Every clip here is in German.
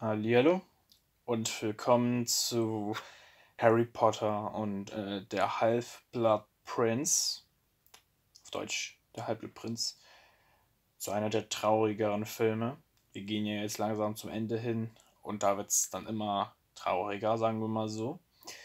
Hallihallo und willkommen zu Harry Potter und der Half-Blood-Prince, auf Deutsch der Halbblut-Prinz, zu einer der traurigeren Filme. Wir gehen ja jetzt langsam zum Ende hin und da wird es dann immer trauriger, sagen wir mal so.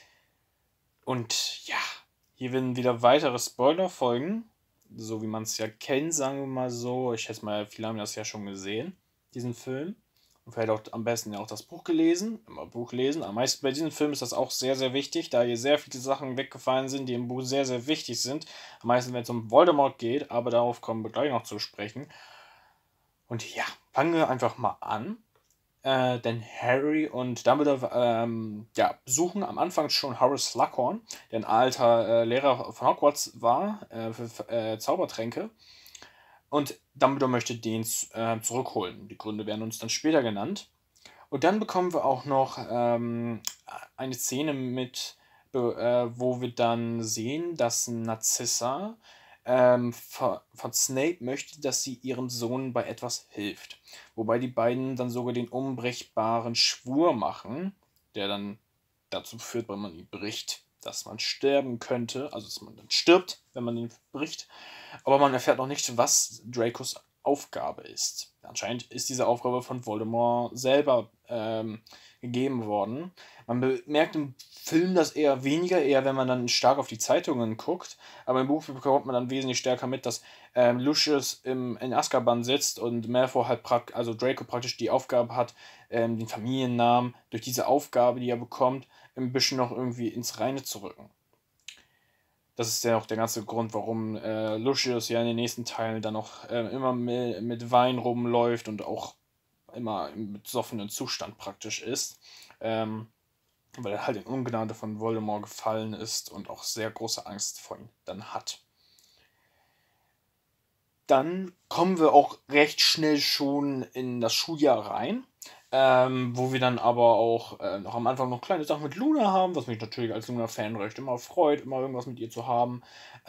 Und ja, hier werden wieder weitere Spoiler folgen, so wie man es ja kennt, sagen wir mal so. Ich schätze mal, viele haben das ja schon gesehen, diesen Film. Und vielleicht auch am besten ja auch das Buch gelesen. Immer Buch lesen. Am meisten bei diesem Film ist das auch sehr, sehr wichtig, da hier sehr viele Sachen weggefallen sind, die im Buch sehr, sehr wichtig sind. Am meisten, wenn es um Voldemort geht, aber darauf kommen wir gleich noch zu sprechen. Und ja, fangen wir einfach mal an. Denn Harry und Dumbledore besuchen am Anfang schon Horace Slughorn, der ein alter Lehrer von Hogwarts war, für Zaubertränke. Und Dumbledore möchte den zurückholen. Die Gründe werden uns dann später genannt. Und dann bekommen wir auch noch eine Szene wo wir dann sehen, dass Narcissa von Snape möchte, dass sie ihrem Sohn bei etwas hilft. Wobei die beiden dann sogar den unbrechbaren Schwur machen, der dann dazu führt, wenn man ihn bricht, dass man sterben könnte, also dass man dann stirbt, wenn man ihn bricht. Aber man erfährt noch nicht, was Dracos Aufgabe ist. Anscheinend ist diese Aufgabe von Voldemort selber gegeben worden. Man bemerkt im Film das eher weniger, eher wenn man dann stark auf die Zeitungen guckt. Aber im Buch bekommt man dann wesentlich stärker mit, dass Lucius in Azkaban sitzt und Malfoy halt also Draco praktisch die Aufgabe hat, den Familiennamen durch diese Aufgabe, die er bekommt, ein bisschen noch irgendwie ins Reine zu rücken. Das ist ja auch der ganze Grund, warum Lucius ja in den nächsten Teilen dann noch immer mit Wein rumläuft und auch immer im besoffenen Zustand praktisch ist. Weil er halt in Ungnade von Voldemort gefallen ist und auch sehr große Angst vor ihm dann hat. Dann kommen wir auch recht schnell schon in das Schuljahr rein. Wo wir dann aber auch noch am Anfang noch kleine Sachen mit Luna haben, was mich natürlich als Luna-Fan recht immer freut, immer irgendwas mit ihr zu haben.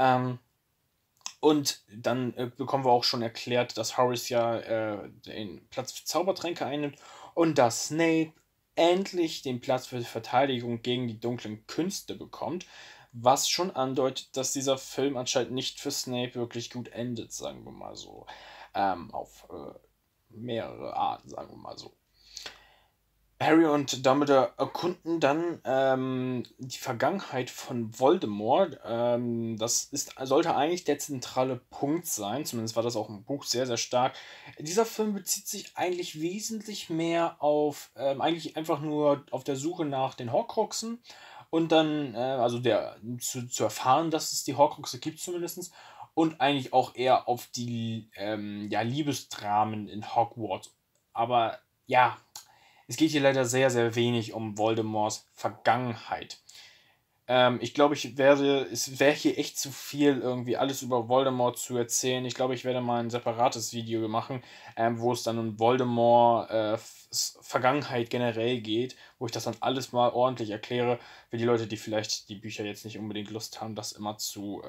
Und dann bekommen wir auch schon erklärt, dass Horace ja den Platz für Zaubertränke einnimmt und dass Snape endlich den Platz für die Verteidigung gegen die dunklen Künste bekommt, was schon andeutet, dass dieser Film anscheinend nicht für Snape wirklich gut endet, sagen wir mal so. Auf mehrere Arten, sagen wir mal so. Harry und Dumbledore erkunden dann die Vergangenheit von Voldemort. Sollte eigentlich der zentrale Punkt sein. Zumindest war das auch im Buch sehr, sehr stark. Dieser Film bezieht sich eigentlich wesentlich mehr auf, eigentlich einfach nur auf der Suche nach den Horcruxen und dann, zu erfahren, dass es die Horcruxe gibt zumindest. Und eigentlich auch eher auf die Liebesdramen in Hogwarts. Aber ja, es geht hier leider sehr, sehr wenig um Voldemorts Vergangenheit. Ich glaube, es wäre hier echt zu viel, irgendwie alles über Voldemort zu erzählen. Ich glaube, ich werde mal ein separates Video machen, wo es dann um Voldemort Vergangenheit generell geht, wo ich das dann alles mal ordentlich erkläre, für die Leute, die vielleicht die Bücher jetzt nicht unbedingt Lust haben, das immer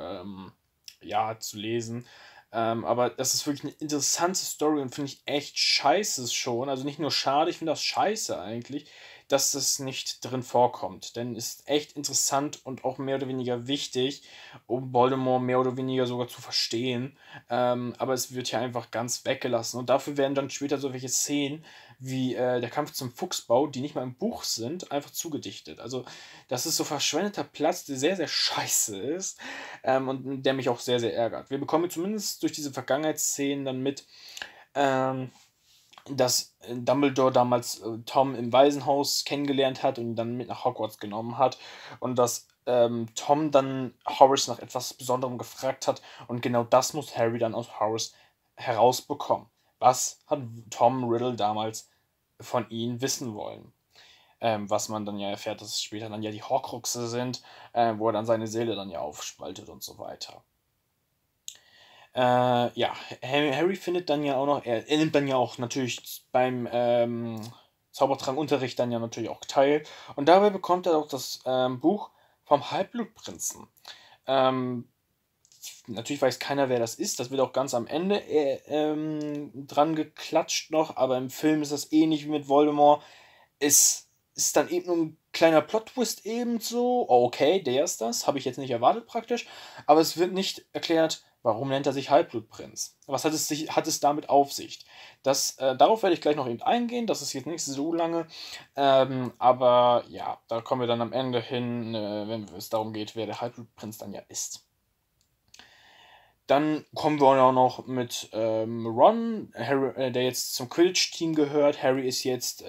zu lesen. Aber das ist wirklich eine interessante Story und finde ich echt scheiße schon. Also nicht nur schade, ich finde das scheiße eigentlich, dass das nicht drin vorkommt. Denn es ist echt interessant und auch mehr oder weniger wichtig, um Voldemort mehr oder weniger sogar zu verstehen. Aber es wird hier einfach ganz weggelassen. Und dafür werden dann später so welche Szenen wie der Kampf zum Fuchsbau, die nicht mal im Buch sind, einfach zugedichtet. Also das ist so verschwendeter Platz, der sehr, sehr scheiße ist und der mich auch sehr, sehr ärgert. Wir bekommen zumindest durch diese Vergangenheitsszenen dann mit, ähm, dass Dumbledore damals Tom im Waisenhaus kennengelernt hat und ihn dann mit nach Hogwarts genommen hat und dass Tom dann Horace nach etwas Besonderem gefragt hat und genau das muss Harry dann aus Horace herausbekommen. Was hat Tom Riddle damals von ihm wissen wollen? Was man dann ja erfährt, dass es später dann ja die Horcruxe sind, wo er dann seine Seele dann ja aufspaltet und so weiter. Ja, Harry findet dann ja auch noch, er nimmt dann ja auch natürlich beim Zaubertrankunterricht dann ja natürlich auch teil. Und dabei bekommt er auch das Buch vom Halbblutprinzen. Natürlich weiß keiner, wer das ist. Das wird auch ganz am Ende dran geklatscht noch, aber im Film ist das ähnlich wie mit Voldemort. Es ist dann eben nur 'n kleiner Plot-Twist ebenso. Okay, der ist das, habe ich jetzt nicht erwartet praktisch, aber es wird nicht erklärt, warum nennt er sich Halbblutprinz? Was hat es damit auf sich? Darauf werde ich gleich noch eben eingehen, das ist jetzt nicht so lange, aber ja, da kommen wir dann am Ende hin, wenn es darum geht, wer der Halbblutprinz dann ja ist. Dann kommen wir auch noch mit, Ron, der jetzt zum Quidditch-Team gehört. Harry ist jetzt,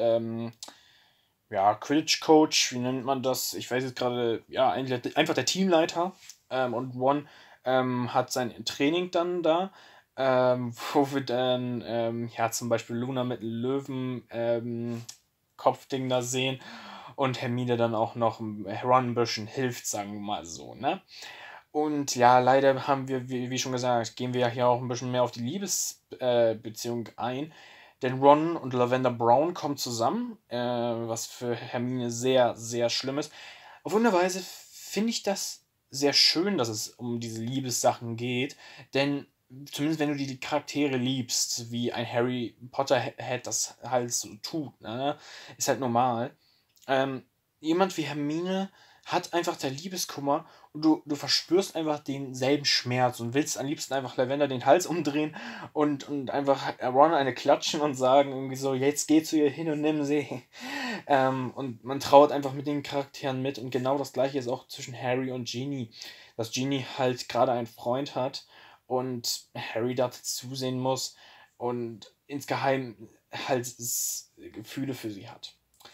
ja, Quidditch-Coach, wie nennt man das? Ich weiß jetzt gerade, ja, eigentlich einfach der Teamleiter. Und Ron, hat sein Training dann da, wo wir dann, ja, zum Beispiel Luna mit Löwen, Kopfding da sehen und Hermine dann auch noch Ron 'n bisschen hilft, sagen wir mal so, ne? Und ja, leider haben wir, wie schon gesagt, gehen wir ja hier auch ein bisschen mehr auf die Liebesbeziehung Beziehung ein. Denn Ron und Lavender Brown kommen zusammen, was für Hermine sehr, sehr schlimm ist. Auf irgendeine Weise finde ich das sehr schön, dass es um diese Liebessachen geht, denn zumindest wenn du die Charaktere liebst, wie ein Harry Potterhead das halt so tut, ne, ist halt normal. Jemand wie Hermine hat einfach der Liebeskummer und du verspürst einfach denselben Schmerz und willst am liebsten einfach Lavender den Hals umdrehen und einfach Ron eine klatschen und sagen irgendwie so: „Jetzt geh zu ihr hin und nimm sie.“ Und man trauert einfach mit den Charakteren mit und genau das Gleiche ist auch zwischen Harry und Ginny, dass Ginny halt gerade einen Freund hat und Harry da zusehen muss und insgeheim halt Gefühle für sie hat.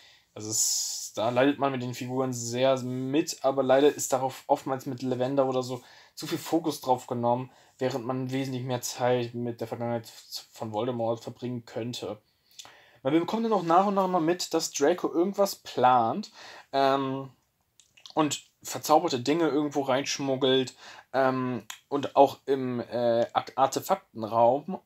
Da leidet man mit den Figuren sehr mit, aber leider ist darauf oftmals mit Lavender oder so zu viel Fokus drauf genommen, während man wesentlich mehr Zeit mit der Vergangenheit von Voldemort verbringen könnte. Weil wir bekommen dann auch nach und nach mal mit, dass Draco irgendwas plant, ähm, und verzauberte Dinge irgendwo reinschmuggelt, und auch im, Artefaktenraum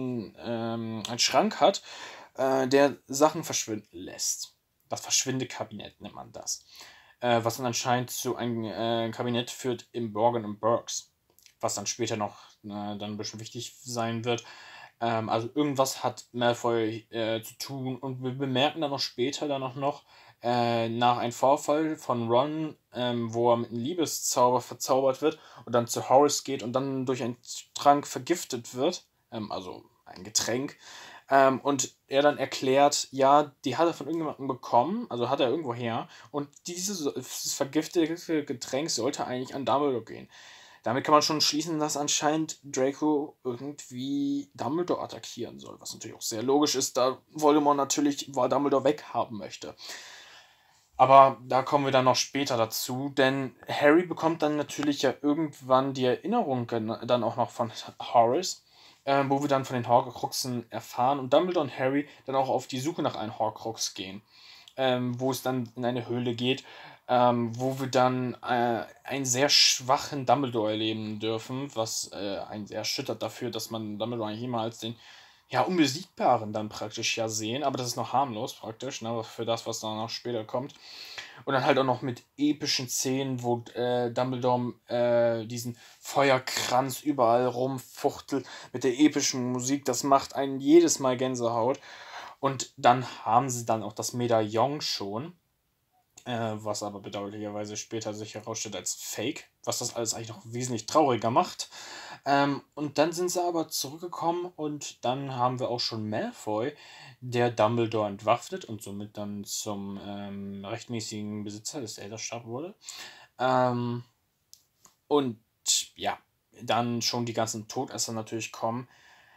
ein Schrank hat, der Sachen verschwinden lässt. Das Verschwindekabinett nennt man das. Was dann anscheinend zu einem, Kabinett führt im Borgin und Burkes, was dann später noch, dann 'n bisschen wichtig sein wird. Also irgendwas hat Malfoy, zu tun und wir bemerken dann auch später dann auch noch, nach einem Vorfall von Ron, wo er mit einem Liebeszauber verzaubert wird und dann zu Horace geht und dann durch einen Trank vergiftet wird, also ein Getränk, und er dann erklärt, ja, die hat er von irgendjemandem bekommen, also hat er irgendwo her und dieses vergiftete Getränk sollte eigentlich an Dumbledore gehen. Damit kann man schon schließen, dass anscheinend Draco irgendwie Dumbledore attackieren soll, was natürlich auch sehr logisch ist, da Voldemort natürlich Dumbledore weghaben möchte. Aber da kommen wir dann noch später dazu, denn Harry bekommt dann natürlich ja irgendwann die Erinnerung dann auch noch von Horace, wo wir dann von den Horcruxen erfahren und Dumbledore und Harry dann auch auf die Suche nach einem Horcrux gehen, wo es dann in eine Höhle geht, wo wir dann einen sehr schwachen Dumbledore erleben dürfen, was einen sehr erschüttert dafür, dass man Dumbledore eigentlich immer als den, ja, Unbesiegbaren dann praktisch ja sehen, aber das ist noch harmlos praktisch, ne, für das, was dann noch später kommt. Und dann halt auch noch mit epischen Szenen, wo Dumbledore diesen Feuerkranz überall rumfuchtelt mit der epischen Musik. Das macht einen jedes Mal Gänsehaut. Und dann haben sie dann auch das Medaillon schon, was aber bedauerlicherweise später sich herausstellt als Fake, was das alles eigentlich noch wesentlich trauriger macht. Und dann sind sie aber zurückgekommen und dann haben wir auch schon Malfoy, der Dumbledore entwaffnet und somit dann zum rechtmäßigen Besitzer des Elderstab wurde. Ähm, und ja, dann schon die ganzen Todesser natürlich kommen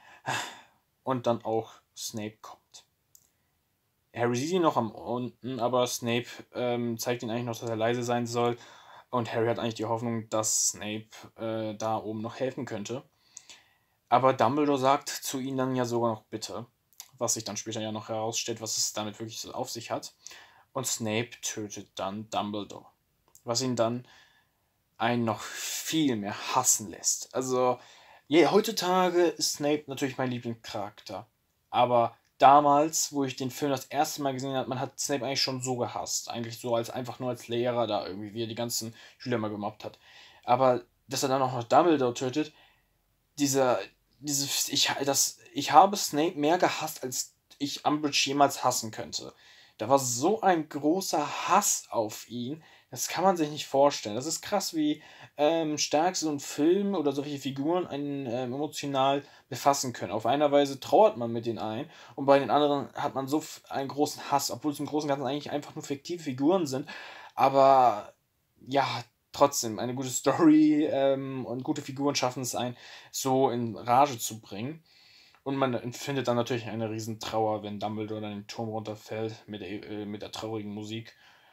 und dann auch Snape kommt. Harry sieht ihn noch am unten, aber Snape zeigt ihn eigentlich noch, dass er leise sein soll. Und Harry hat eigentlich die Hoffnung, dass Snape da oben noch helfen könnte. Aber Dumbledore sagt zu ihm dann ja sogar noch bitte, was sich dann später ja noch herausstellt, was es damit wirklich so auf sich hat. Und Snape tötet dann Dumbledore, was ihn dann einen noch viel mehr hassen lässt. Also, heutzutage ist Snape natürlich mein Lieblingscharakter. Aber damals, wo ich den Film das erste Mal gesehen habe, man hat Snape eigentlich schon so gehasst. Eigentlich so als einfach nur als Lehrer da irgendwie, wie er die ganzen Schüler mal gemobbt hat. Aber dass er dann auch noch Dumbledore tötet, dieser, ich habe Snape mehr gehasst, als ich Umbridge jemals hassen könnte. Da war so ein großer Hass auf ihn, das kann man sich nicht vorstellen. Das ist krass, wie stark so ein Film oder solche Figuren einen emotional befassen können. Auf einer Weise trauert man mit denen ein und bei den anderen hat man so einen großen Hass, obwohl es im Großen und Ganzen eigentlich einfach nur fiktive Figuren sind. Aber ja, trotzdem, eine gute Story und gute Figuren schaffen es ein, so in Rage zu bringen. Und man empfindet dann natürlich eine riesen Trauer, wenn Dumbledore dann den Turm runterfällt mit der traurigen Musik.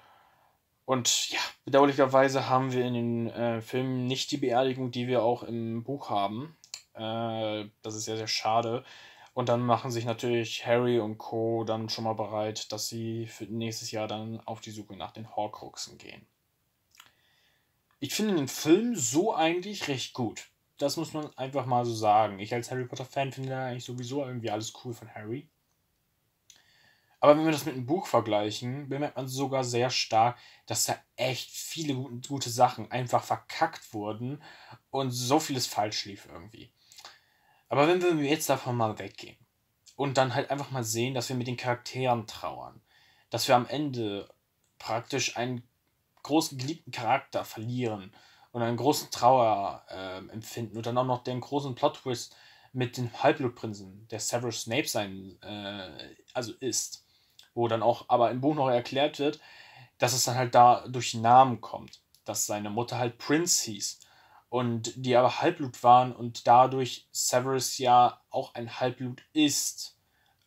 Und ja, bedauerlicherweise haben wir in den Filmen nicht die Beerdigung, die wir auch im Buch haben. Das ist sehr, sehr schade. Und dann machen sich natürlich Harry und Co. dann schon mal bereit, dass sie für nächstes Jahr dann auf die Suche nach den Horcruxen gehen. Ich finde den Film so eigentlich recht gut. Das muss man einfach mal so sagen. Ich als Harry Potter-Fan finde da eigentlich sowieso irgendwie alles cool von Harry. Aber wenn wir das mit dem Buch vergleichen, bemerkt man sogar sehr stark, dass da echt viele gute Sachen einfach verkackt wurden und so vieles falsch lief irgendwie. Aber wenn wir jetzt davon mal weggehen und dann halt einfach mal sehen, dass wir mit den Charakteren trauern, dass wir am Ende praktisch einen großen geliebten Charakter verlieren und einen großen Trauer empfinden und dann auch noch den großen Plot-Twist mit dem Halbblutprinzen, der Severus Snape sein, also ist, wo dann auch aber im Buch noch erklärt wird, dass es dann halt da durch den Namen kommt, dass seine Mutter halt Prince hieß und die aber Halbblut waren und dadurch Severus ja auch ein Halbblut ist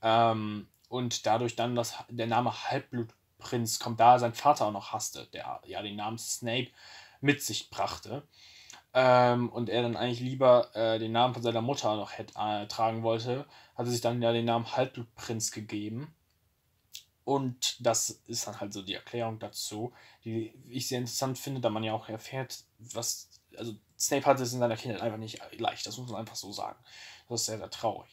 und dadurch dann der Name Halbblutprinz kommt, da sein Vater auch noch hasste, der ja den Namen Snape mit sich brachte. Und er dann eigentlich lieber den Namen von seiner Mutter noch tragen wollte, hat er sich dann ja den Namen Halbblutprinz gegeben. Und das ist dann halt so die Erklärung dazu, die ich sehr interessant finde, da man ja auch erfährt, was. Also, Snape hatte es in seiner Kindheit einfach nicht leicht, das muss man einfach so sagen. Das ist sehr, sehr traurig.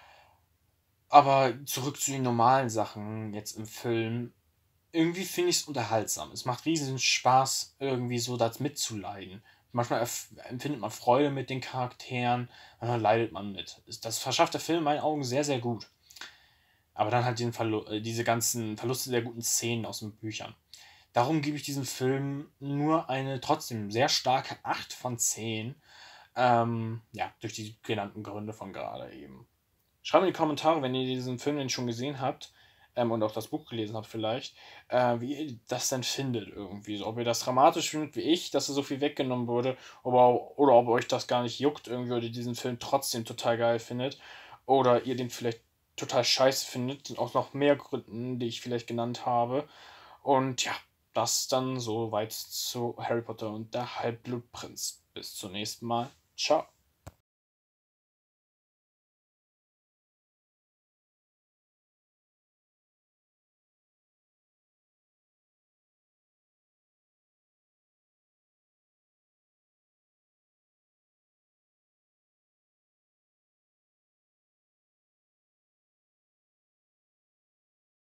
Aber zurück zu den normalen Sachen jetzt im Film. Irgendwie finde ich es unterhaltsam. Es macht riesen Spaß, irgendwie so das mitzuleiden. Manchmal empfindet man Freude mit den Charakteren, manchmal leidet man mit. Das verschafft der Film in meinen Augen sehr, sehr gut. Aber dann halt diese ganzen Verluste der guten Szenen aus den Büchern. Darum gebe ich diesem Film nur eine trotzdem sehr starke 8 von 10. Ja, durch die genannten Gründe von gerade eben. Schreibt mir in die Kommentare, wenn ihr diesen Film denn schon gesehen habt und auch das Buch gelesen habt vielleicht, wie ihr das denn findet irgendwie. So, ob ihr das dramatisch findet wie ich, dass so viel weggenommen wurde, oder ob euch das gar nicht juckt irgendwie oder ihr diesen Film trotzdem total geil findet oder ihr den vielleicht total scheiße findet, aus noch mehr Gründen, die ich vielleicht genannt habe. Und ja, das dann soweit zu Harry Potter und der Halbblutprinz. Bis zum nächsten Mal. Ciao.